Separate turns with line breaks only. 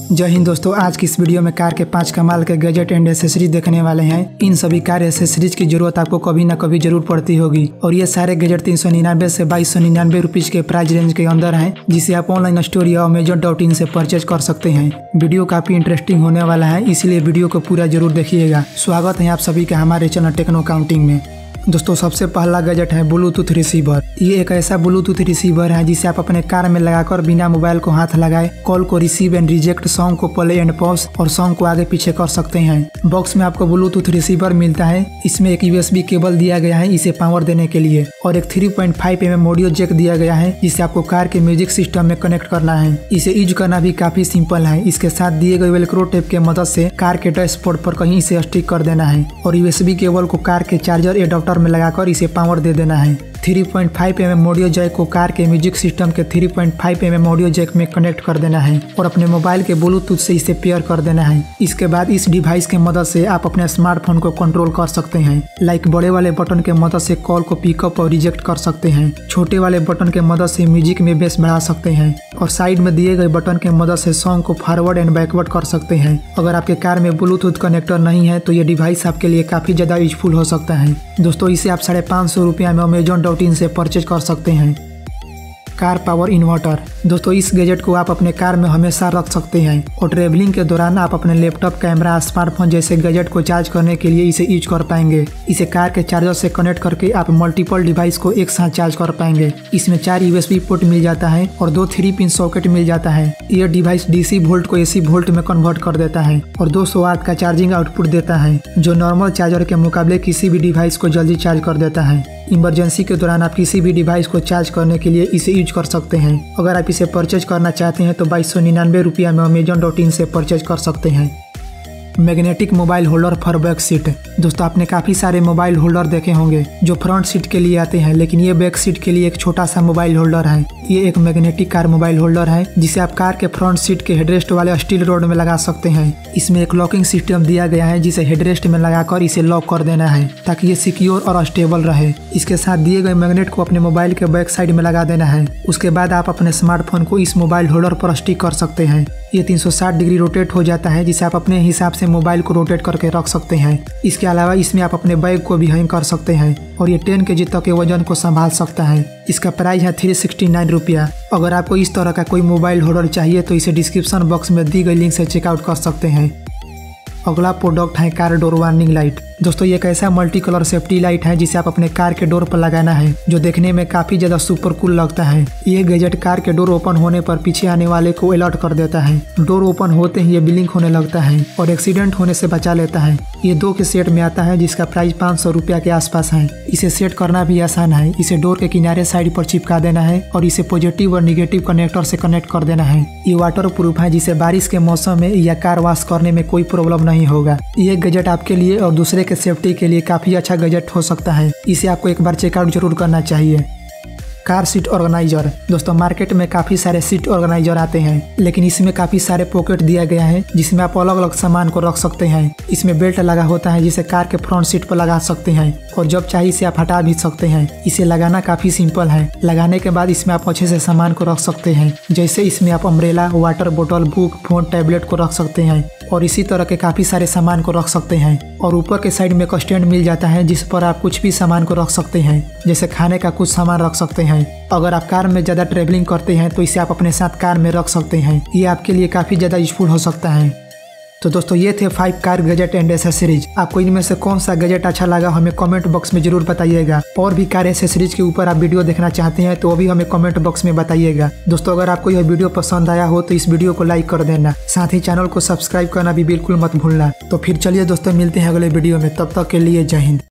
जय हिंद दोस्तों, आज की इस वीडियो में कार के 5 कमाल के गैजेट एंड एसेसरीज देखने वाले हैं। इन सभी कार एसेसरीज की जरूरत आपको कभी ना कभी जरूर पड़ती होगी और ये सारे गैजेट 399 से 2299 रुपीज के प्राइस रेंज के अंदर हैं, जिसे आप ऑनलाइन स्टोर या Amazon.in से परचेज कर सकते हैं। वीडियो काफी इंटरेस्टिंग होने वाला है, इसलिए वीडियो को पूरा जरूर देखिएगा। स्वागत है आप सभी का हमारे चैनल टेक्नो काउंटिंग में। दोस्तों, सबसे पहला गैजेट है ब्लूटूथ रिसीवर। ये एक ऐसा ब्लूटूथ रिसीवर है जिसे आप अपने कार में लगाकर बिना मोबाइल को हाथ लगाए कॉल को रिसीव एंड रिजेक्ट, सॉन्ग को प्ले एंड पॉज और सॉन्ग को आगे पीछे कर सकते हैं। बॉक्स में आपको ब्लूटूथ रिसीवर मिलता है। इसमें एक USB केबल दिया गया है इसे पावर देने के लिए और एक 3.5 mm ऑडियो जैक दिया गया है जिसे आपको कार के म्यूजिक सिस्टम में कनेक्ट करना है। इसे यूज करना भी काफी सिंपल है। इसके साथ दिए गए वेलक्रो टेप के मदद से कार के डैशबोर्ड पर कहीं से स्टिक कर देना है और USB केबल को कार के चार्जर एडाप्टर में लगाकर इसे पावर दे देना है। 3.5 mm ऑडियो जैक को कार के म्यूजिक सिस्टम के 3.5 mm ऑडियो जैक में कनेक्ट कर देना है और अपने मोबाइल के ब्लूटूथ से इसे पेयर कर देना है। इसके बाद इस डिवाइस के मदद से आप अपने स्मार्टफोन को कंट्रोल कर सकते हैं। लाइक बड़े वाले बटन के मदद से कॉल को पिकअप और रिजेक्ट कर सकते हैं। छोटे वाले बटन के मदद से म्यूजिक में बेस बढ़ा सकते हैं और साइड में दिए गए बटन के मदद से सॉन्ग को फॉरवर्ड एंड बैकवर्ड कर सकते हैं। अगर आपके कार में ब्लूटूथ कनेक्टर नहीं है तो ये डिवाइस आपके लिए काफी ज्यादा यूजफुल हो सकता है। दोस्तों, इसे आप 550 रुपया में Amazon.in से परचेज कर सकते हैं। Car power inverter. दोस्तों, इस गैजेट को आप अपने कार में हमेशा रख सकते हैं और ट्रेवलिंग के दौरान आप अपने लैपटॉप, कैमरा, स्मार्टफोन जैसे गैजेट को चार्ज करने के लिए इसे यूज कर पाएंगे। इसे कार के चार्जर से कनेक्ट करके आप मल्टीपल डिवाइस को एक साथ चार्ज कर पाएंगे। इसमें 4 USB पोर्ट मिल जाता है और 2 3-पिन सॉकेट मिल जाता है। यह डिवाइस DC वोल्ट को AC वोल्ट में कन्वर्ट कर देता है और 200 वाट का चार्जिंग आउटपुट देता है, जो नॉर्मल चार्जर के मुकाबले किसी भी डिवाइस को जल्दी चार्ज कर देता है। इमरजेंसी के दौरान आप किसी भी डिवाइस को चार्ज करने के लिए इसे यूज कर सकते हैं। अगर आप इसे परचेज करना चाहते हैं तो 2299 रुपया में Amazon.in से परचेज कर सकते हैं। Magnetic mobile holder for back seat. दोस्तों, आपने काफ़ी सारे मोबाइल होल्डर देखे होंगे जो फ्रंट सीट के लिए आते हैं, लेकिन ये बैक सीट के लिए एक छोटा सा मोबाइल होल्डर है। ये एक मैग्नेटिक कार मोबाइल होल्डर है जिसे आप कार के फ्रंट सीट के हेडरेस्ट वाले स्टील रोड में लगा सकते हैं। इसमें एक लॉकिंग सिस्टम दिया गया है जिसे हेडरेस्ट में लगाकर इसे लॉक कर देना है ताकि ये सिक्योर और स्टेबल रहे। इसके साथ दिए गए मैग्नेट को अपने मोबाइल के बैक साइड में लगा देना है। उसके बाद आप अपने स्मार्टफोन को इस मोबाइल होल्डर पर स्टिक कर सकते हैं। ये 360 डिग्री रोटेट हो जाता है जिसे आप अपने हिसाब से मोबाइल को रोटेट करके रख सकते हैं। इसके अलावा इसमें आप अपने बैग को भी हैंग कर सकते हैं और ये 10 kg तक के वजन को संभाल सकता है। इसका प्राइस है 369 रुपया। अगर आपको इस तरह का कोई मोबाइल होल्डर चाहिए तो इसे डिस्क्रिप्शन बॉक्स में दी गई लिंक से चेकआउट कर सकते हैं। अगला प्रोडक्ट है कार डोर वार्निंग लाइट। दोस्तों, ये एक ऐसा मल्टी कलर सेफ्टी लाइट है जिसे आप अपने कार के डोर पर लगाना है, जो देखने में काफी ज्यादा सुपर कूल लगता है। ये गैजेट कार के डोर ओपन होने पर पीछे आने वाले को अलर्ट कर देता है। डोर ओपन होते ही ये ब्लिंक होने लगता है और एक्सीडेंट होने से बचा लेता है। ये 2 के सेट में आता है जिसका प्राइस 500 रुपया के आसपास है। इसे सेट करना भी आसान है। इसे डोर के किनारे साइड पर चिपका देना है और इसे पॉजिटिव और निगेटिव कनेक्टर से कनेक्ट कर देना है। ये वाटर प्रूफ है जिसे बारिश के मौसम में या कार वॉश करने में कोई प्रॉब्लम नहीं होगा। ये गैजेट आपके लिए और दूसरे के सेफ्टी के लिए काफी अच्छा गैजेट हो सकता है। इसे आपको एक बार चेकआउट जरूर करना चाहिए। Car seat organiser. दोस्तों, मार्केट में काफी सारे सीट ऑर्गेनाइजर आते हैं, लेकिन इसमें काफी सारे पॉकेट दिया गया है जिसमें आप अलग अलग सामान को रख सकते हैं। इसमें बेल्ट लगा होता है जिसे कार के फ्रंट सीट पर लगा सकते हैं और जब चाहिए इसे आप हटा भी सकते हैं। इसे लगाना काफी सिंपल है। लगाने के बाद इसमें आप अच्छे से सामान को रख सकते हैं, जैसे इसमें आप अम्ब्रेला, वाटर बोतल, बुक, फोन, टैबलेट को रख सकते हैं और इसी तरह के काफी सारे सामान को रख सकते हैं। और ऊपर के साइड में एक स्टैंड मिल जाता है जिस पर आप कुछ भी सामान को रख सकते हैं, जैसे खाने का कुछ सामान रख सकते हैं। अगर आप कार में ज्यादा ट्रैवलिंग करते हैं तो इसे आप अपने साथ कार में रख सकते हैं। ये आपके लिए काफी ज्यादा यूजफुल हो सकता है। तो दोस्तों, ये थे 5 कार गैजेट एंड एसेसरीज। आपको इनमें से कौन सा गैजेट अच्छा लगा हमें कमेंट बॉक्स में जरूर बताइएगा। और भी कार एसेसरीज के ऊपर आप वीडियो देखना चाहते हैं तो वो भी हमें कमेंट बॉक्स में बताइएगा। दोस्तों, अगर आपको यह वीडियो पसंद आया हो तो इस वीडियो को लाइक कर देना, साथ ही चैनल को सब्सक्राइब करना भी बिल्कुल मत भूलना। तो फिर चलिए दोस्तों, मिलते हैं अगले वीडियो में। तब तक के लिए जय हिंद।